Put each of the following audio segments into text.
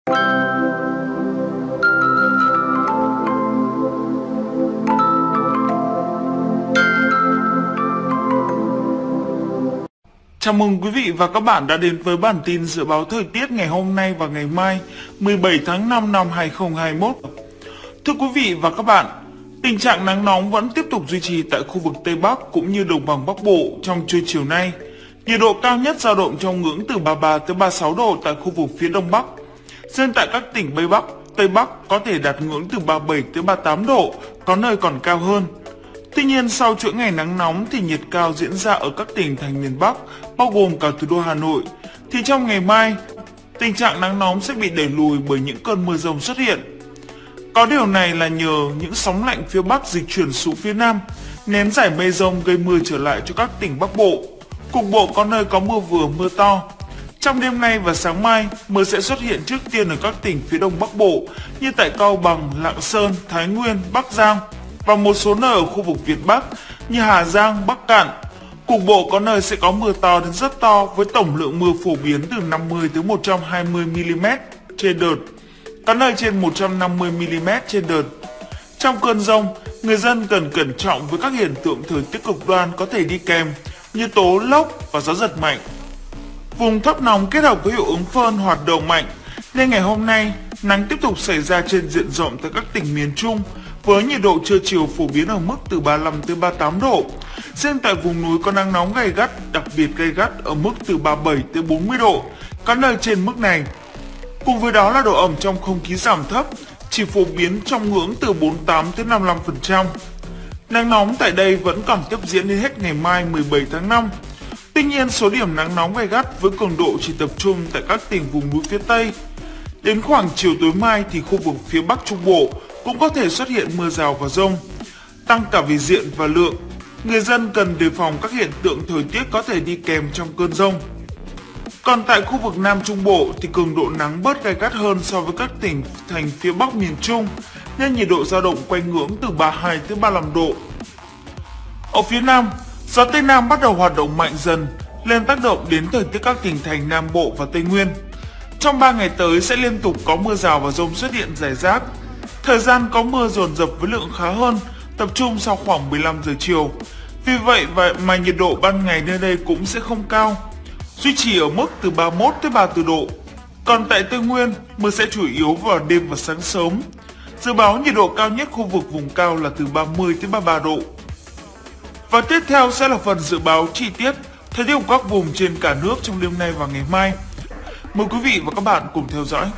Chào mừng quý vị và các bạn đã đến với bản tin dự báo thời tiết ngày hôm nay và ngày mai 17 tháng 5 năm 2021. Thưa quý vị và các bạn, tình trạng nắng nóng vẫn tiếp tục duy trì tại khu vực Tây Bắc cũng như đồng bằng Bắc Bộ trong trưa chiều nay. Nhiệt độ cao nhất dao động trong ngưỡng từ 33 tới 36 độ tại khu vực phía Đông Bắc. Riêng tại các tỉnh Tây Bắc có thể đạt ngưỡng từ 37 tới 38 độ, có nơi còn cao hơn. Tuy nhiên, sau chuỗi ngày nắng nóng thì nhiệt cao diễn ra ở các tỉnh thành miền Bắc, bao gồm cả thủ đô Hà Nội, thì trong ngày mai, tình trạng nắng nóng sẽ bị đẩy lùi bởi những cơn mưa rông xuất hiện. Có điều này là nhờ những sóng lạnh phía Bắc dịch chuyển xuống phía Nam, nén giải mây rông gây mưa trở lại cho các tỉnh Bắc Bộ. Cục bộ có nơi có mưa vừa mưa to. Trong đêm nay và sáng mai, mưa sẽ xuất hiện trước tiên ở các tỉnh phía Đông Bắc Bộ như tại Cao Bằng, Lạng Sơn, Thái Nguyên, Bắc Giang và một số nơi ở khu vực Việt Bắc như Hà Giang, Bắc Kạn. Cục bộ có nơi sẽ có mưa to đến rất to với tổng lượng mưa phổ biến từ 50 tới 120 mm trên đợt, có nơi trên 150 mm trên đợt. Trong cơn dông, người dân cần cẩn trọng với các hiện tượng thời tiết cực đoan có thể đi kèm như tố, lốc và gió giật mạnh. Vùng thấp nóng kết hợp với hiệu ứng phơn hoạt động mạnh nên ngày hôm nay nắng tiếp tục xảy ra trên diện rộng tại các tỉnh miền Trung với nhiệt độ trưa chiều phổ biến ở mức từ 35 tới 38 độ. Riêng tại vùng núi có nắng nóng gay gắt, đặc biệt gay gắt ở mức từ 37 tới 40 độ, có nơi trên mức này. Cùng với đó là độ ẩm trong không khí giảm thấp, chỉ phổ biến trong ngưỡng từ 48 tới 55%. Nắng nóng tại đây vẫn còn tiếp diễn đến hết ngày mai 17 tháng 5. Tuy nhiên, số điểm nắng nóng gay gắt với cường độ chỉ tập trung tại các tỉnh vùng núi phía Tây. Đến khoảng chiều tối mai thì khu vực phía Bắc Trung Bộ cũng có thể xuất hiện mưa rào và dông, tăng cả về diện và lượng. Người dân cần đề phòng các hiện tượng thời tiết có thể đi kèm trong cơn dông. Còn tại khu vực Nam Trung Bộ thì cường độ nắng bớt gay gắt hơn so với các tỉnh thành phía Bắc miền Trung, nên nhiệt độ dao động quanh ngưỡng từ 32 tới 35 độ. Ở phía Nam, gió Tây Nam bắt đầu hoạt động mạnh dần, lên tác động đến thời tiết các tỉnh thành Nam Bộ và Tây Nguyên. Trong 3 ngày tới sẽ liên tục có mưa rào và dông xuất hiện rải rác. Thời gian có mưa dồn dập với lượng khá hơn, tập trung sau khoảng 15 giờ chiều. Vì vậy mà nhiệt độ ban ngày nơi đây cũng sẽ không cao, duy trì ở mức từ 31 tới 34 độ. Còn tại Tây Nguyên, mưa sẽ chủ yếu vào đêm và sáng sớm. Dự báo nhiệt độ cao nhất khu vực vùng cao là từ 30 tới 33 độ. Và tiếp theo sẽ là phần dự báo chi tiết thời tiết của các vùng trên cả nước trong đêm nay và ngày mai. Mời quý vị và các bạn cùng theo dõi.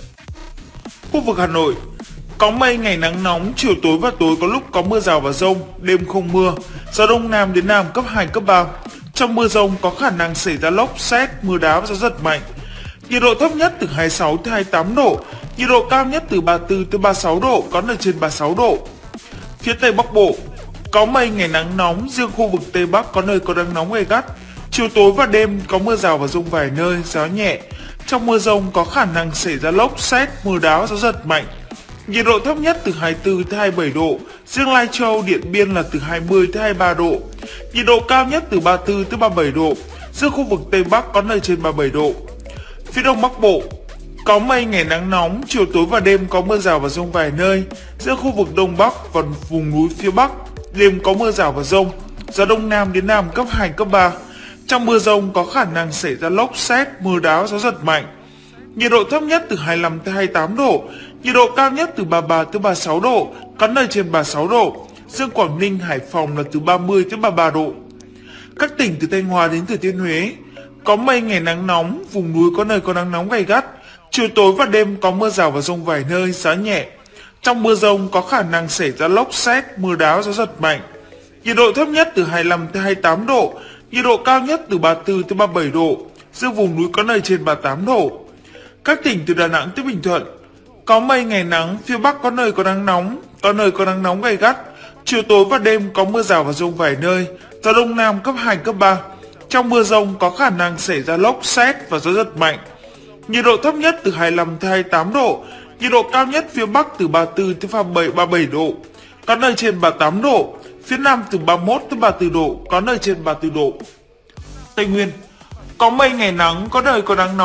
Khu vực Hà Nội có mây, ngày nắng nóng, chiều tối và tối có lúc có mưa rào và dông, đêm không mưa, gió đông nam đến nam cấp 2, cấp 3. Trong mưa dông có khả năng xảy ra lốc, sét, mưa đá và gió giật mạnh. Nhiệt độ thấp nhất từ 26 tới 28 độ, nhiệt độ cao nhất từ 34 tới 36 độ, có nơi trên 36 độ. Phía Tây Bắc Bộ có mây, ngày nắng nóng, riêng khu vực Tây Bắc có nơi có nắng nóng gay gắt. Chiều tối và đêm có mưa rào và dông vài nơi, gió nhẹ. Trong mưa dông có khả năng xảy ra lốc, sét, mưa đá, gió giật mạnh. Nhiệt độ thấp nhất từ 24 tới 27 độ, riêng Lai Châu, Điện Biên là từ 20 tới 23 độ. Nhiệt độ cao nhất từ 34 tới 37 độ, riêng khu vực Tây Bắc có nơi trên 37 độ. Phía Đông Bắc Bộ có mây, ngày nắng nóng, chiều tối và đêm có mưa rào và dông vài nơi, riêng khu vực Đông Bắc và vùng núi phía Bắc đêm có mưa rào và dông, gió đông nam đến nam cấp 2, cấp 3. Trong mưa dông có khả năng xảy ra lốc, sét, mưa đá, gió giật mạnh. Nhiệt độ thấp nhất từ 25 tới 28 độ, nhiệt độ cao nhất từ 33 tới 36 độ, có nơi trên 36 độ. Riêng Quảng Ninh, Hải Phòng là từ 30 tới 33 độ. Các tỉnh từ Thanh Hóa đến Thừa Thiên Huế có mây, ngày nắng nóng, vùng núi có nơi có nắng nóng gay gắt. Chiều tối và đêm có mưa rào và dông vài nơi, gió nhẹ. Trong mưa dông có khả năng xảy ra lốc, sét, mưa đá, gió giật mạnh. Nhiệt độ thấp nhất từ 25 tới 28 độ, nhiệt độ cao nhất từ 34 tới 37 độ. Riêng vùng núi có nơi trên 38 độ. Các tỉnh từ Đà Nẵng tới Bình Thuận có mây, ngày nắng, phía Bắc có nơi có nắng nóng, có nơi có nắng nóng gay gắt. Chiều tối và đêm có mưa rào và dông vài nơi, gió đông nam cấp 2, cấp 3. Trong mưa dông có khả năng xảy ra lốc, sét và gió giật mạnh. Nhiệt độ thấp nhất từ 25 tới 28 độ, nhiệt độ cao nhất phía Bắc từ 34 tới 37 độ, có nơi trên 38 độ. Phía Nam từ 31 tới 34 độ, có nơi trên 34 độ. Tây Nguyên có mây, ngày nắng, có nơi có nắng nóng,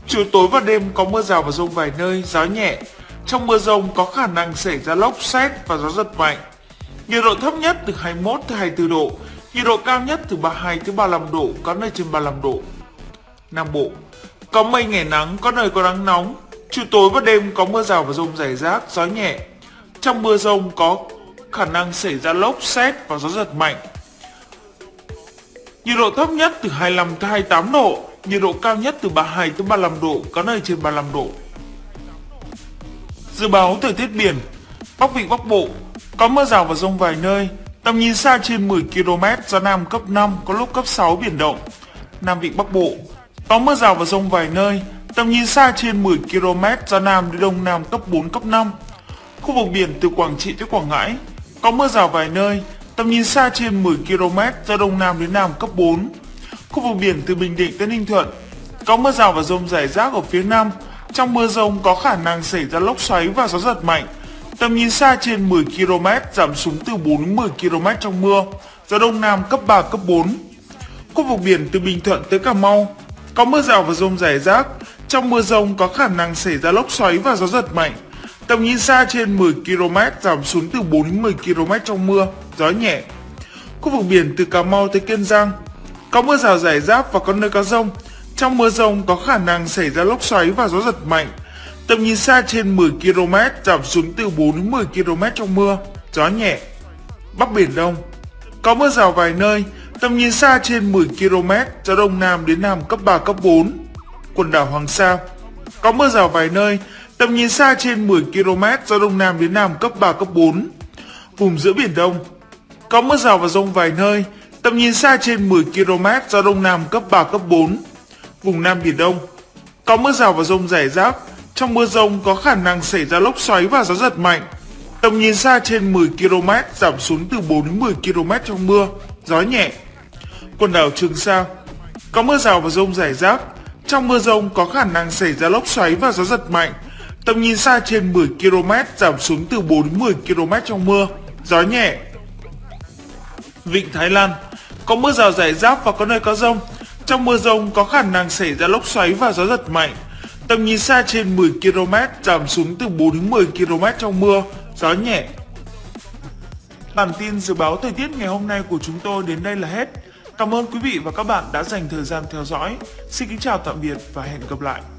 Chiều tối và đêm có mưa rào và dông vài nơi, gió nhẹ. Trong mưa dông có khả năng xảy ra lốc sét và gió giật mạnh. Nhiệt độ thấp nhất từ 21 tới 24 độ, nhiệt độ cao nhất từ 32 tới 35 độ, có nơi trên 35 độ. Nam Bộ có mây ngày nắng, có nơi có nắng nóng. Chiều tối và đêm có mưa rào và dông rải rác, gió nhẹ. Trong mưa dông có khả năng xảy ra lốc sét và gió giật mạnh. Nhiệt độ thấp nhất từ 25 tới 28 độ, nhiệt độ cao nhất từ 32 tới 35 độ, có nơi trên 35 độ. Dự báo thời tiết biển. Bắc Vịnh Bắc Bộ có mưa rào và dông vài nơi, tầm nhìn xa trên 10 km, gió Nam cấp 5, có lúc cấp 6 biển động. Nam Vịnh Bắc Bộ có mưa rào và dông vài nơi, tầm nhìn xa trên 10 km, gió Nam đến Đông Nam cấp 4, cấp 5. Khu vực biển từ Quảng Trị tới Quảng Ngãi có mưa rào vài nơi, tầm nhìn xa trên 10 km, gió Đông Nam đến Nam cấp 4. Khu vực biển từ Bình Định tới Ninh Thuận có mưa rào và dông rải rác ở phía Nam. Trong mưa dông có khả năng xảy ra lốc xoáy và gió giật mạnh. Tầm nhìn xa trên 10 km, giảm xuống từ 4 đến 10 km trong mưa, gió Đông Nam cấp 3, cấp 4. Khu vực biển từ Bình Thuận tới Cà Mau có mưa rào và dông rải rác. Trong mưa dông có khả năng xảy ra lốc xoáy và gió giật mạnh. Tầm nhìn xa trên 10 km, giảm xuống từ 4 đến 10 km trong mưa, gió nhẹ. Khu vực biển từ Cà Mau tới Kiên Giang có mưa rào rải rác và có nơi có dông. Trong mưa dông có khả năng xảy ra lốc xoáy và gió giật mạnh. Tầm nhìn xa trên 10 km, giảm xuống từ 4 đến 10 km trong mưa, gió nhẹ. Bắc Biển Đông có mưa rào vài nơi, tầm nhìn xa trên 10 km, gió Đông Nam đến Nam cấp 3, cấp 4. Quần đảo Hoàng Sa có mưa rào vài nơi, tầm nhìn xa trên 10 km, gió Đông Nam đến Nam cấp 3, cấp 4. Vùng giữa Biển Đông có mưa rào và dông vài nơi, tầm nhìn xa trên 10 km, gió Đông Nam cấp 3, cấp 4. Vùng Nam Biển Đông có mưa rào và dông rải rác. Trong mưa dông có khả năng xảy ra lốc xoáy và gió giật mạnh. Tầm nhìn xa trên 10 km, giảm xuống từ 4 đến 10 km trong mưa, gió nhẹ. Quần đảo Trường Sa có mưa rào và dông rải rác. Trong mưa dông có khả năng xảy ra lốc xoáy và gió giật mạnh. Tầm nhìn xa trên 10 km, giảm xuống từ 4 đến 10 km trong mưa, gió nhẹ. Vịnh Thái Lan có mưa rào rải rác và có nơi có dông. Trong mưa dông có khả năng xảy ra lốc xoáy và gió giật mạnh. Tầm nhìn xa trên 10 km, giảm xuống từ 4 đến 10 km trong mưa, gió nhẹ. Bản tin dự báo thời tiết ngày hôm nay của chúng tôi đến đây là hết. Cảm ơn quý vị và các bạn đã dành thời gian theo dõi. Xin kính chào tạm biệt và hẹn gặp lại.